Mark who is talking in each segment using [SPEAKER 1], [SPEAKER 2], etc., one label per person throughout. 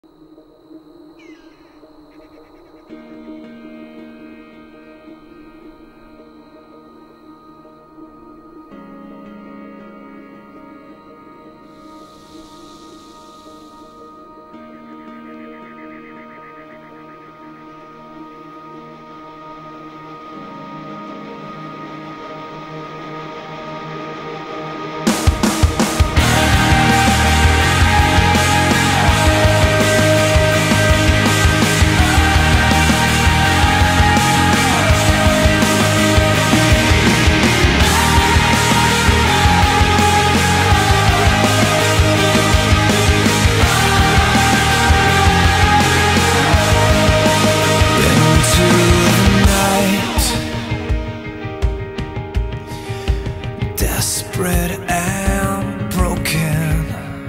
[SPEAKER 1] Desperate and broken,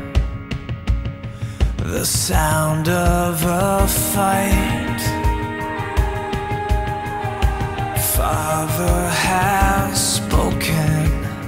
[SPEAKER 1] the sound of a fight. Father has spoken.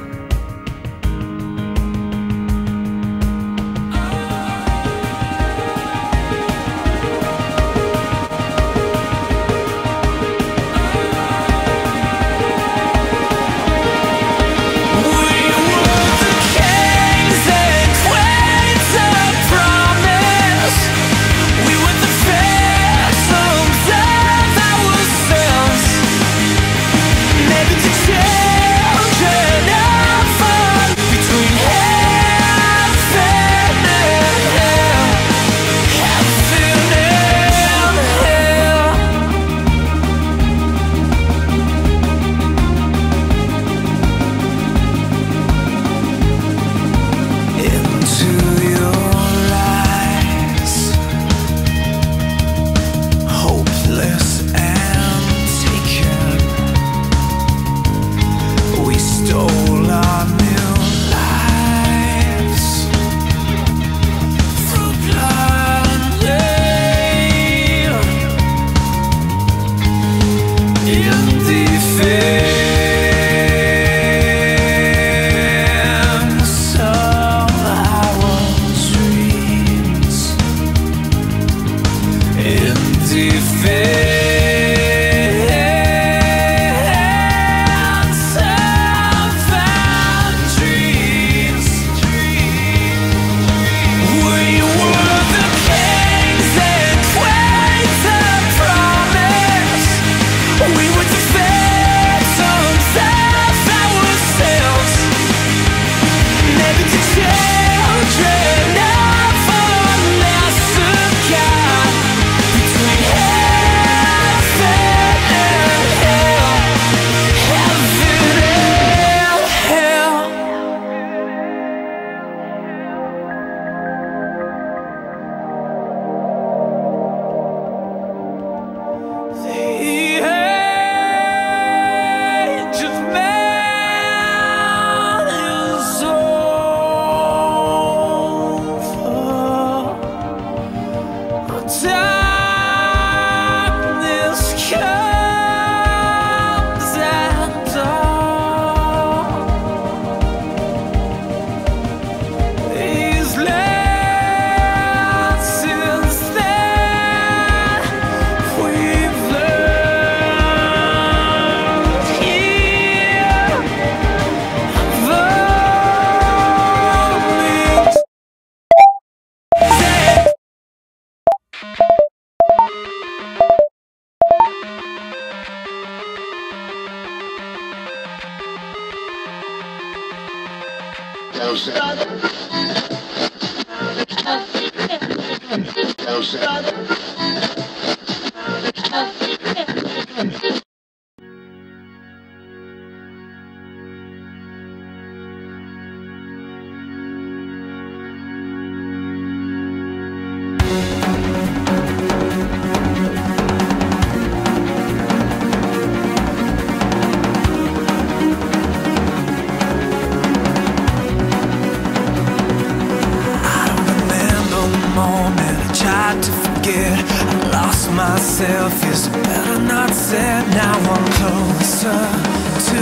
[SPEAKER 1] Myself is better not said. Now I'm closer to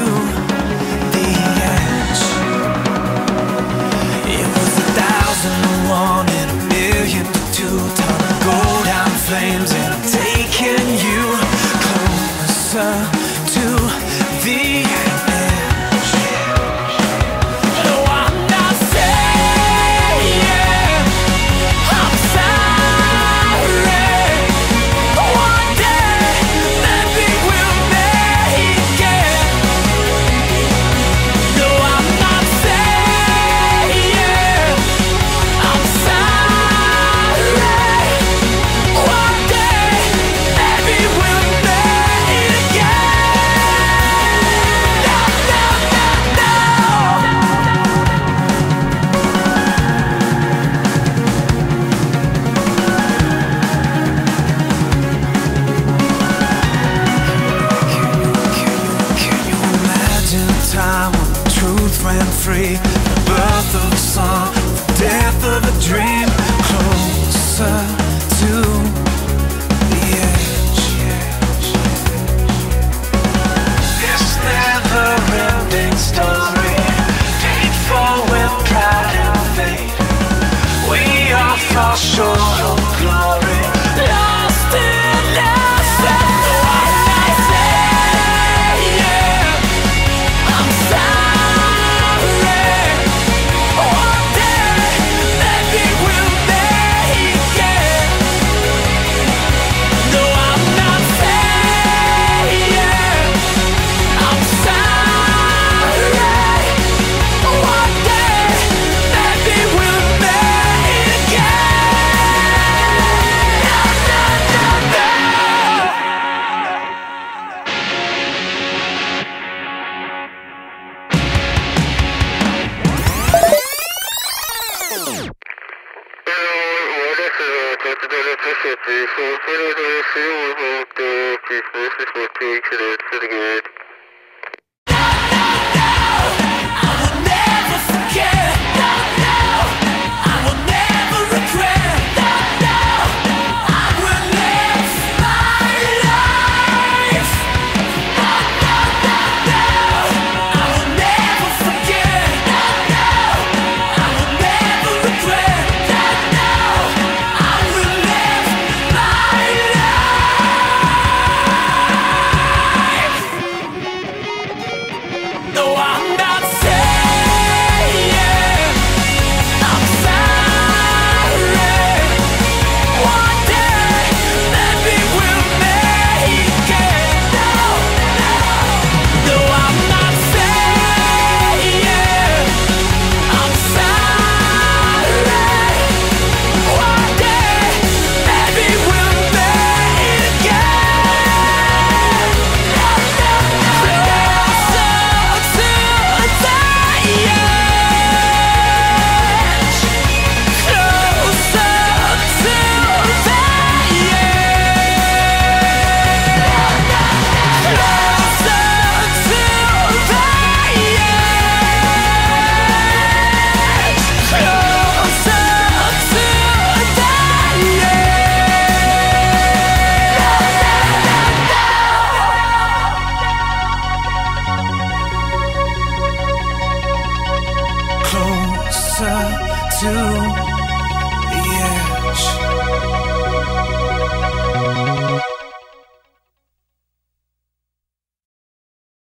[SPEAKER 1] the edge. It was 1,001 and 1,000,000 to 2 times. flames and I'm taking you closer to the edge. No, I'm not saying I'm sorry. One day maybe we'll make it. No, I'm not saying I'm sorry. One day maybe we'll make it again. No, no, no, no. Can you imagine a time when truth ran free? The birth of a song, the death of a dream. Closer to the edge. This never-ending story, painful with pride and fate. We all fall short of glory, lost in ourselves. I'm not saying I'm sorry. One day maybe we'll make it. No, I'm not saying I'm sorry. One day maybe we'll make it again. No, no, no, no. I will never forget. No, no. I will never regret. No, no. I will live my life. No, no, no, no. I will never forget. No, no. I will never regret. No, no. I will live my life. No, I'm not saying I'm sorry. One day maybe we'll make it. No, no. No, I'm not saying I'm sorry. One day maybe we'll make it again. No, no, no, no. Closer to the edge. Closer to the closer to